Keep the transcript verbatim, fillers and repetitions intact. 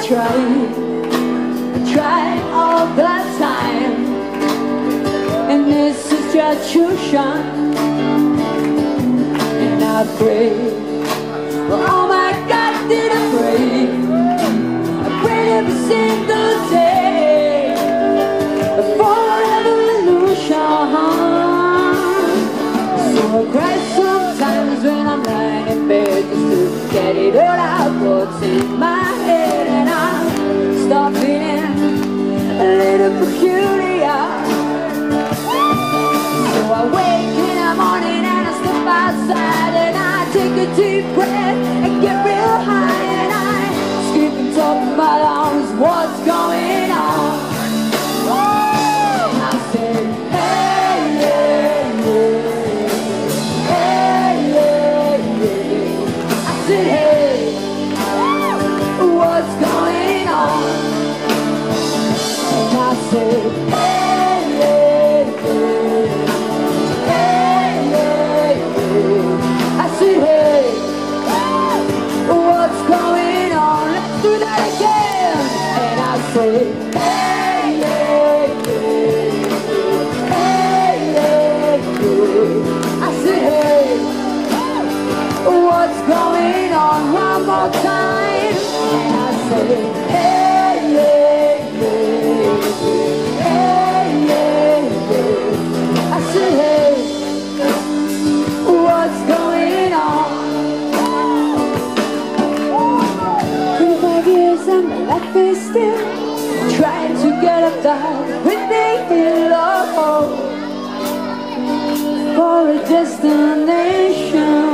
tried, I tried all the time, and this is just your shot. And I pray, well, oh my God, did I pray? I pray every single day for revolution. So I cry sometimes when I'm lying in bed just to get it all out what's in my head, and I start feeling a little peculiar. So I wake in the morning and I step outside and I take a deep breath and get real high, and I skip and talk to my lungs, what's going on? And I say, hey, yeah, yeah, hey, yeah, yeah. I said, hey, what's going on? And I said, hey, yeah, yeah, hey, yeah, yeah. I said, hey, what's going on? Let's do that again. And I say, hey, yeah, yeah, hey, yeah, yeah. I said, hey, what's going on? One more time. And I say, hey, yeah, yeah, hey, yeah, yeah. I said, hey, what's going on? twenty-five years and my life is still trying to get up there with me in love for a destination.